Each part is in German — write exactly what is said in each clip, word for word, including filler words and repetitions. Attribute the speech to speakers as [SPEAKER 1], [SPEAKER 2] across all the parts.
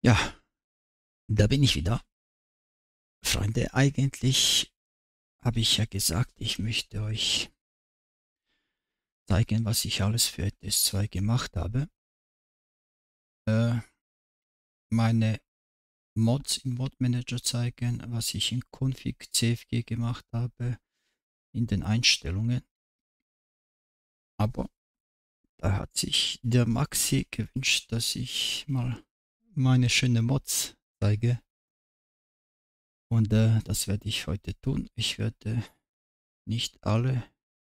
[SPEAKER 1] Ja, da bin ich wieder. Freunde, eigentlich habe ich ja gesagt, ich möchte euch zeigen, was ich alles für E T S zwei gemacht habe. Äh, meine Mods im Mod Manager zeigen, was ich in Config C F G gemacht habe, in den Einstellungen. Aber da hat sich der Maxi gewünscht, dass ich mal meine schönen Mods zeige. Und äh, das werde ich heute tun. Ich werde nicht alle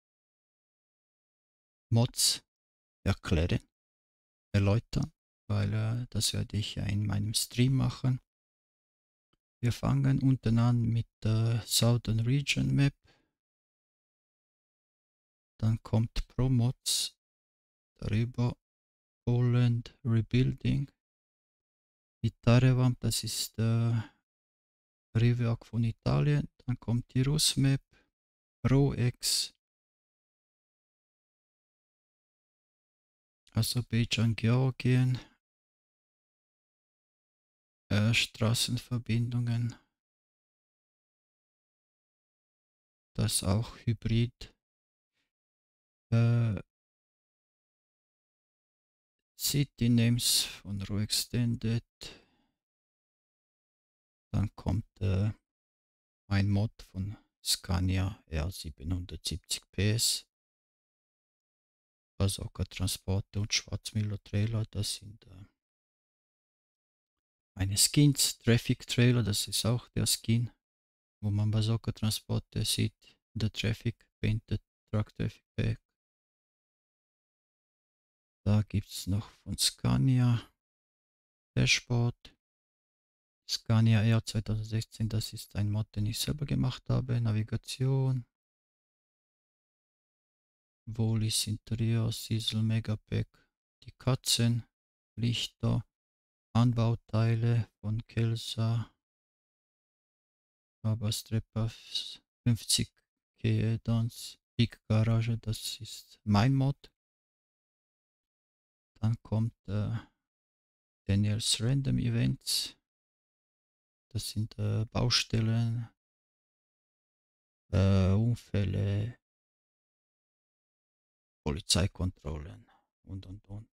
[SPEAKER 1] Mods erklären, erläutern, weil äh, das werde ich ja in meinem Stream machen. Wir fangen unten an mit der Southern Region Map. Dann kommt Promods, darüber Poland Rebuilding. Gitarrevamp, das ist der Rework von Italien. Dann kommt die Rus Map, RoEx, Aserbaidschan, Georgien, äh, Straßenverbindungen, das auch Hybrid. Äh, City Names von RoExtended. Dann kommt äh, ein Mod von Scania R siebenhundertsiebzig P S. Bazooka Transporter und Schwarzmüller Trailer, das sind äh, meine Skins. Traffic Trailer, das ist auch der Skin, wo man Bazooka Transporter sieht. Der Traffic Painted Truck Traffic Pack. Da gibt es noch von Scania Dashboard. Scania R zweitausendsechzehn, das ist ein Mod, den ich selber gemacht habe. Navigation. Wohlis Interieur, Siesel Megapack, die Katzen, Lichter, Anbauteile von Kelsa, Abbas fünfzig K Add-ons, Big Garage, das ist mein Mod. Dann kommt äh, Daniels Random Events, das sind äh, Baustellen, äh, Unfälle, Polizeikontrollen und und und.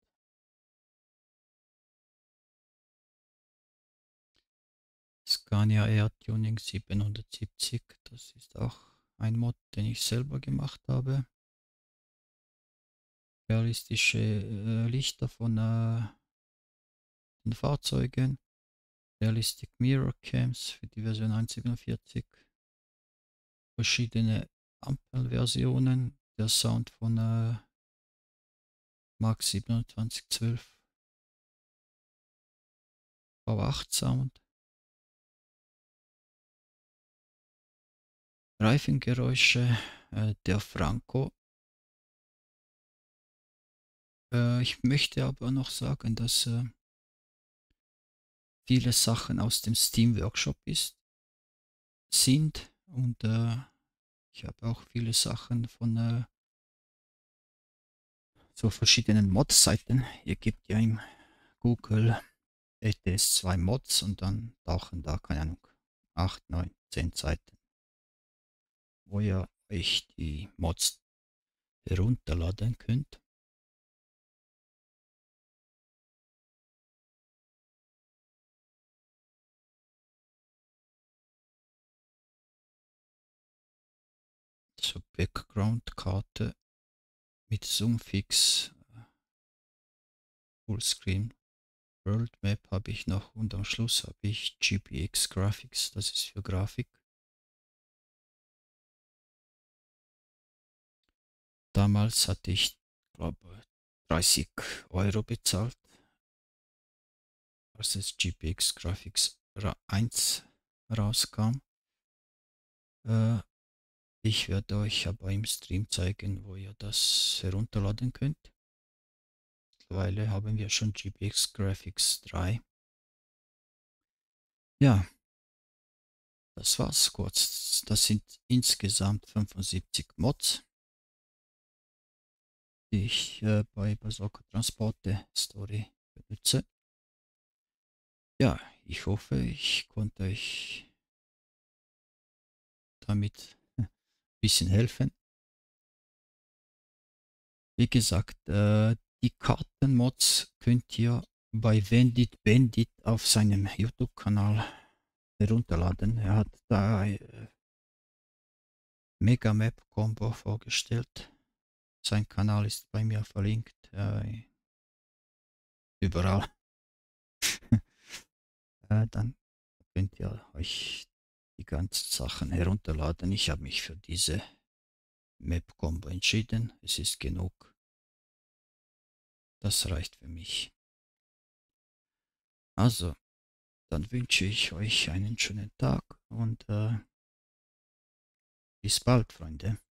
[SPEAKER 1] Scania Air Tuning siebenhundertsiebzig, das ist auch ein Mod, den ich selber gemacht habe. Realistische äh, Lichter von äh, den Fahrzeugen. Realistic Mirror Cams für die Version eins Punkt siebenundvierzig. Verschiedene Ampelversionen. Der Sound von äh, Max siebenundzwanzig zwölf. V acht Sound. Reifengeräusche. Äh, der Franco. Äh, ich möchte aber noch sagen, dass äh, viele Sachen aus dem Steam Workshop ist, sind und äh, ich habe auch viele Sachen von äh, so verschiedenen Mod-Seiten. Ihr gebt ja im Google E T S zwei Mods und dann tauchen da, keine Ahnung, acht, neun, zehn Seiten, wo ihr euch die Mods herunterladen könnt. So Background-Karte mit Zoomfix, Fullscreen, World Map habe ich noch und am Schluss habe ich G P X Graphics, das ist für Grafik. Damals hatte ich, glaube dreißig Euro bezahlt, als es G P X Graphics eins rauskam. Äh, ich werde euch aber im Stream zeigen, wo ihr das herunterladen könnt. Mittlerweile haben wir schon G P X Graphics drei. Ja, das war's kurz. Das sind insgesamt fünfundsiebzig Mods, die ich äh, bei Bazooka Transporte Story benutze. ja, ich hoffe, ich konnte euch damit ein bisschen helfen. Wie gesagt, äh, die Kartenmods könnt ihr bei Vendit Bandit auf seinem YouTube-Kanal herunterladen. Er hat da äh, Mega Map Combo vorgestellt. Sein Kanal ist bei mir verlinkt. Äh, überall. äh, dann könnt ihr euch die ganzen Sachen herunterladen. Ich habe mich für diese Map Combo entschieden. Es ist genug. Das reicht für mich. Also, dann wünsche ich euch einen schönen Tag und äh, bis bald, Freunde.